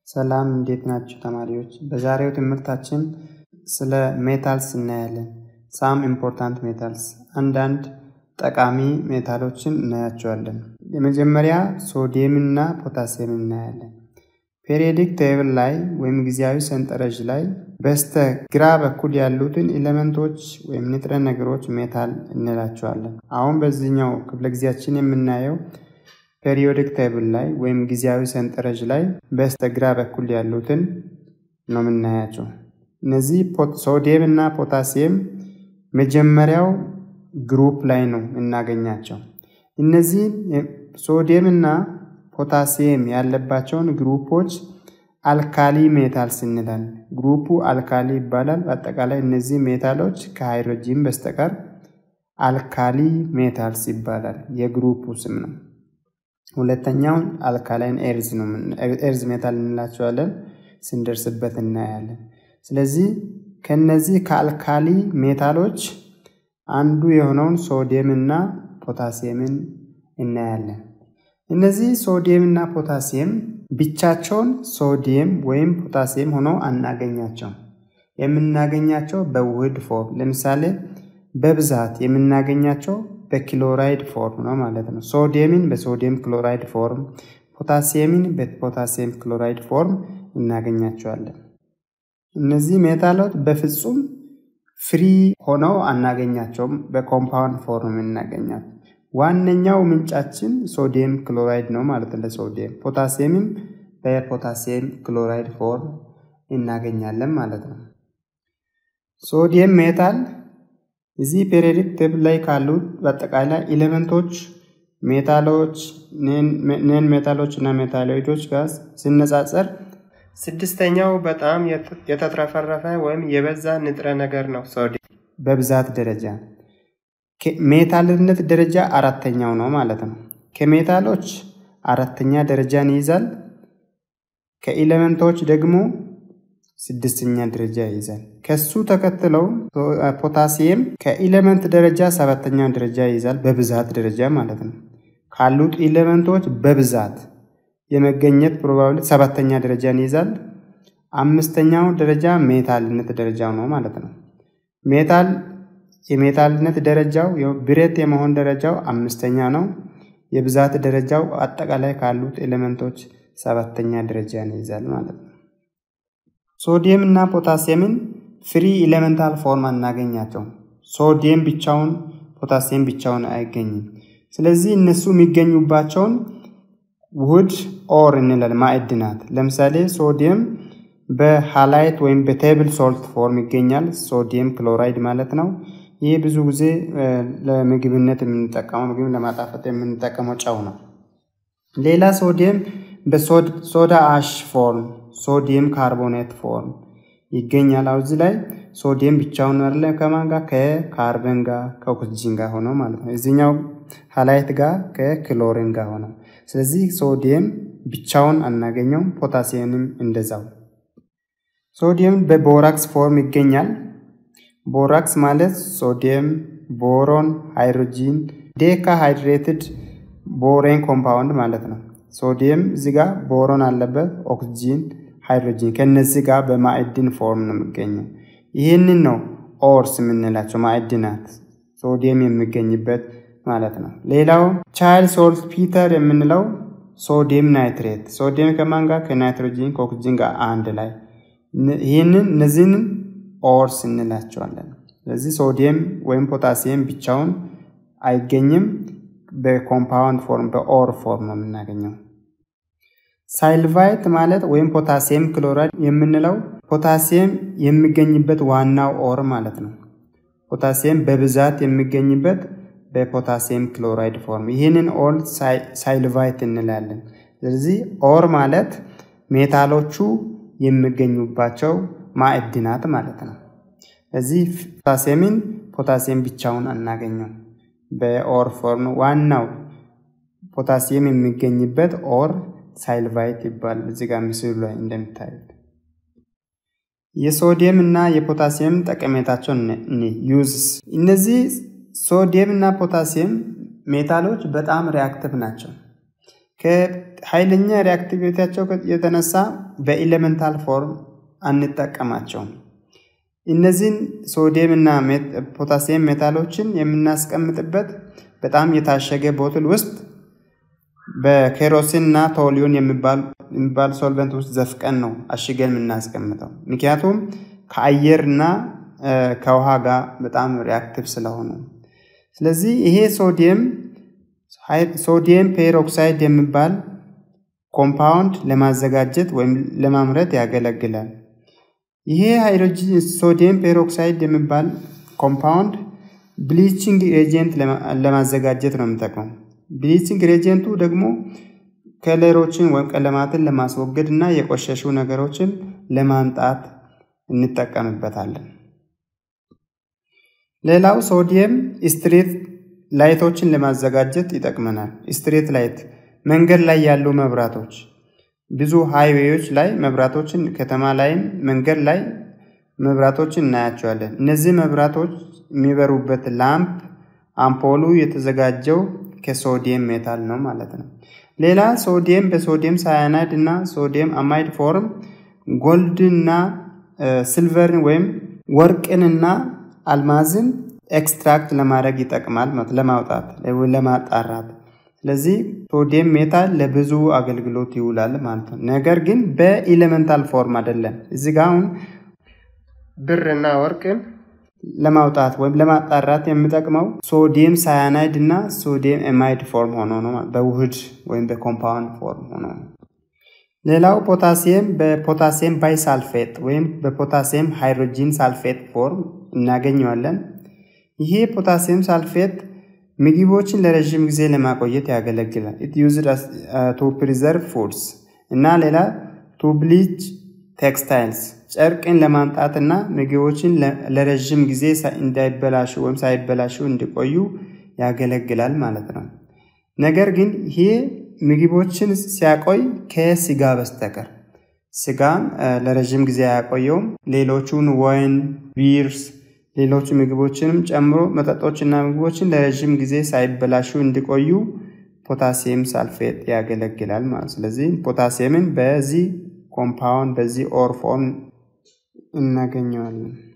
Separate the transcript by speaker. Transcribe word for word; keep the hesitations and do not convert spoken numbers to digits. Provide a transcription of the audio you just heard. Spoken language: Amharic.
Speaker 1: ሰላም እንዴት ናችሁ ተማሪዎች? በዛሬው ትምህርታችን ስለ ሜታልስ እናያለን። ሳም ኢምፖርታንት ሜታልስ አንዳንድ ጠቃሚ ሜታሎችን እናያቸዋለን። የመጀመሪያ ሶዲየም እና ፖታሲየም እናያለን። ፔሪዮዲክ ቴብል ላይ ወይም ጊዜያዊ ሰንጠረዥ ላይ በስተ ግራ በኩል ያሉትን ኤሌመንቶች ወይም ንጥረ ነገሮች ሜታል እንላቸዋለን። አሁን በዚህኛው ክፍለ ጊዜያችን የምናየው ፔሪዮዲክ ቴብል ላይ ወይም ጊዜያዊ ሰንጠረዥ ላይ በስተግራ በኩል ያሉትን ነው የምናያቸው። እነዚህ ሶዲየም እና ፖታሲየም መጀመሪያው ግሩፕ ላይ ነው እናገኛቸው። እነዚህ ሶዲየም እና ፖታሲየም ያለባቸውን ግሩፖች አልካሊ ሜታልስ እንላለን። ግሩፑ አልካሊ ይባላል። አጠቃላይ እነዚህ ሜታሎች ከሃይድሮጂን በስተቀር አልካሊ ሜታልስ ይባላል። የግሩፑ ስም ነው። ሁለተኛው አልካላይን ኤርዝ ነው። ኤርዝ ሜታል እንላቸዋለን። ስንደርስበት እናያለን። ስለዚህ ከነዚህ ከአልካሊ ሜታሎች አንዱ የሆነውን ሶዲየም እና ፖታሲየምን እናያለን። እነዚህ ሶዲየም እና ፖታሲየም ብቻቸውን ሶዲየም ወይም ፖታሲየም ሆነው አናገኛቸው። የምናገኛቸው በውህድ ፎርም፣ ለምሳሌ በብዛት የምናገኛቸው በክሎራይድ ፎርም ነው ማለት ነው። ሶዲየምን በሶዲየም ክሎራይድ ፎርም፣ ፖታሲየምን በፖታሲየም ክሎራይድ ፎርም እናገኛቸዋለን። እነዚህ ሜታሎች በፍጹም ፍሪ ሆነው አናገኛቸውም። በኮምፓውንድ ፎርም እናገኛቸው። ዋነኛው ምንጫችን ሶዲየም ክሎራይድ ነው ማለት ነው። ለሶዲየም ፖታሲየምን በፖታሲየም ክሎራይድ ፎርም እናገኛለን ማለት ነው። ሶዲየም ሜታል እዚህ ፔሪዮዲክ ቴብል ላይ ካሉት በአጠቃላይ ኤሌመንቶች ሜታሎች ነን ሜታሎች እና ሜታሎይዶች ጋር ሲነጻጸር ስድስተኛው በጣም የተትረፈረፈ ወይም የበዛ ንጥረ ነገር ነው። ሶዲየም በብዛት ደረጃ ሜታልነት ደረጃ አራተኛው ነው ማለት ነው። ከሜታሎች አራተኛ ደረጃን ይይዛል። ከኤሌመንቶች ደግሞ ስድስተኛ ደረጃ ይይዛል። ከሱ ተከትለው ፖታሲየም ከኤሌመንት ደረጃ ሰባተኛ ደረጃ ይይዛል። በብዛት ደረጃ ማለት ነው። ካሉት ኤሌመንቶች በብዛት የመገኘት ፕሮባቢሊቲ ሰባተኛ ደረጃን ይይዛል። አምስተኛው ደረጃ ሜታልነት ደረጃው ነው ማለት ነው። ሜታል የሜታልነት ደረጃው ብረት የመሆን ደረጃው አምስተኛ ነው። የብዛት ደረጃው አጠቃላይ ካሉት ኤሌመንቶች ሰባተኛ ደረጃን ይይዛል ማለት ነው። ሶዲየም እና ፖታሲየምን ፍሪ ኤሌመንታል ፎርም አናገኛቸው። ሶዲየም ብቻውን ፖታሲየም ብቻውን አይገኝም። ስለዚህ እነሱ የሚገኙባቸውን ውህድ ኦር እንላለን፣ ማዕድናት። ለምሳሌ ሶዲየም በሃላይት ወይም በቴብል ሶልት ፎርም ይገኛል። ሶዲየም ክሎራይድ ማለት ነው። ይህ ብዙ ጊዜ ለምግብነት የምንጠቀመው ምግብ ለማጣፈጥ የምንጠቀመው ጨው ነው። ሌላ ሶዲየም በሶዳ አሽ ፎርም ሶዲየም ካርቦኔት ፎርም ይገኛል። እዚህ ላይ ሶዲየም ብቻውን አይደለም፣ ከማን ጋር? ከካርበን ጋር ከኦክሲጅን ጋር ሆኖ ማለት ነው። እዚህኛው ሃላይት ጋር ከክሎሪን ጋር ሆኖ። ስለዚህ ሶዲየም ብቻውን አናገኘውም። ፖታሲየምም እንደዛው። ሶዲየም በቦራክስ ፎርም ይገኛል። ቦራክስ ማለት ሶዲየም፣ ቦሮን፣ ሃይድሮጂን ዴካ ሃይድሬትድ ቦሬን ኮምፓውንድ ማለት ነው። ሶዲየም እዚህ ጋር ቦሮን አለበት፣ ኦክሲጂን፣ ሃይድሮጂን ከነዚህ ጋር በማዕድን ፎርም ነው የሚገኘው። ይህንን ነው ኦርስ የምንላቸው ማዕድናት ሶዲየም የሚገኝበት ማለት ነው። ሌላው ቻይልድ ሶልት ፒተር የምንለው ሶዲየም ናይትሬት፣ ሶዲየም ከማን ጋር? ከናይትሮጂን ከኦክሲጂን ጋር አንድ ላይ። ይህንን እነዚህን ኦርስ እንላቸዋለን። ስለዚህ ሶዲየም ወይም ፖታሲየም ብቻውን አይገኝም። በኮምፓውንድ ፎርም በኦር ፎርም ነው የምናገኘው። ሳይልቫይት ማለት ወይም ፖታሲየም ክሎራይድ የምንለው ፖታሲየም የሚገኝበት ዋናው ኦር ማለት ነው። ፖታሲየም በብዛት የሚገኝበት በፖታሲየም ክሎራይድ ፎርም። ይህንን ኦር ሳይልቫይት እንላለን። ስለዚህ ኦር ማለት ሜታሎቹ የሚገኙባቸው ማዕድናት ማለት ነው። ስለዚህ ፖታሲየምን ፖታሲየም ብቻውን አናገኘው። በኦር ፎርም ዋናው ፖታሲየም የሚገኝበት ኦር ሳይልቫይት ይባላል። እዚህ ጋር ምስሉ ላይ እንደምታዩት የሶዲየም እና የፖታሲየም ጠቀሜታቸው ዩዝስ። እነዚህ ሶዲየም እና ፖታሲየም ሜታሎች በጣም ሪአክቲቭ ናቸው። ኃይለኛ ሪአክቲቪቲያቸው የተነሳ በኤሌመንታል ፎርም አንጠቀማቸውም። እነዚህን ሶዲየም እና ፖታሲየም ሜታሎችን የምናስቀምጥበት በጣም የታሸገ ቦትል ውስጥ በኬሮሲን እና ቶሊዮን የሚባል የሚባል ሶልቨንት ውስጥ ዘፍቀን ነው አሽገን የምናስቀምጠው። ምክንያቱም ከአየርና ከውሃ ጋር በጣም ሪአክቲቭ ስለሆኑ። ስለዚህ ይሄ ሶዲየም ሶዲየም ፔሮክሳይድ የሚባል ኮምፓውንድ ለማዘጋጀት ወይም ለማምረት ያገለግላል። ይሄ ሃይድሮጂን ሶዲየም ፔሮክሳይድ የሚባል ኮምፓውንድ ብሊቺንግ ኤጀንት ለማዘጋጀት ነው የሚጠቅመው። ብሊቺንግ ኤጀንቱ ደግሞ ከለሮችን ወይም ቀለማትን ለማስወገድ እና የቆሸሹ ነገሮችን ለማንጣት እንጠቀምበታለን። ሌላው ሶዲየም ስትሪት ላይቶችን ለማዘጋጀት ይጠቅመናል። ስትሪት ላይት መንገድ ላይ ያሉ መብራቶች ብዙ ሃይዌዎች ላይ መብራቶችን ከተማ ላይም መንገድ ላይ መብራቶችን እናያቸዋለን። እነዚህ መብራቶች የሚበሩበት ላምፕ አምፖሉ የተዘጋጀው ከሶዲየም ሜታል ነው ማለት ነው። ሌላ ሶዲየም በሶዲየም ሳያናይድ እና ሶዲየም አማይድ ፎርም ጎልድና ሲልቨርን ወይም ወርቅንና አልማዝን ኤክስትራክት ለማድረግ ይጠቅማል ማለት ለማውጣት ወይ ለማጣራት። ስለዚህ ሶዲየም ሜታል ለብዙ አገልግሎት ይውላል ማለት ነው። ነገር ግን በኤሌመንታል ፎርም አይደለም። እዚህ ጋር አሁን ብርና ወርቅን ለማውጣት ወይም ለማጣራት የሚጠቅመው ሶዲየም ሳያናይድ እና ሶዲየም አማይድ ፎርም ሆኖ ነው በውህድ ወይም በኮምፓውንድ ፎርም ሆኖ ነው። ሌላው ፖታሲየም በፖታሲየም ባይሳልፌት ወይም በፖታሲየም ሃይድሮጂን ሳልፌት ፎርም እናገኘዋለን። ይሄ ፖታሲየም ሳልፌት ምግቦችን ለረጅም ጊዜ ለማቆየት ያገለግላል። it used as uh, to preserve foods እና ሌላ to bleach textiles ጨርቅን ለማንጣትና ምግቦችን ለረጅም ጊዜ እንዳይበላሹ ወይም ሳይበላሹ እንዲቆዩ ያገለግላል ማለት ነው። ነገር ግን ይሄ ምግቦችን ሲያቆይ ከስጋ በስተቀር ስጋን ለረጅም ጊዜ ያቆየውም ሌሎቹን ዋይን ቢርስ ሌሎች ምግቦችንም ጨምሮ መጠጦችና ምግቦችን ለረጅም ጊዜ ሳይበላሹ እንዲቆዩ ፖታሲየም ሳልፌት ያገለግላል ማለት። ስለዚህ ፖታሲየምን በዚህ ኮምፓውንድ በዚህ ኦር ፎርም እናገኘዋለን።